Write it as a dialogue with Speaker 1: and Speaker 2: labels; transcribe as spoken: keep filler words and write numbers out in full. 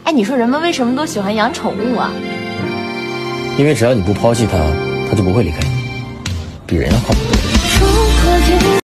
Speaker 1: 哎，你说人们为什么都喜欢养宠物啊？
Speaker 2: 因为只要你不抛弃它，它就不会离开你，比人要靠谱多了。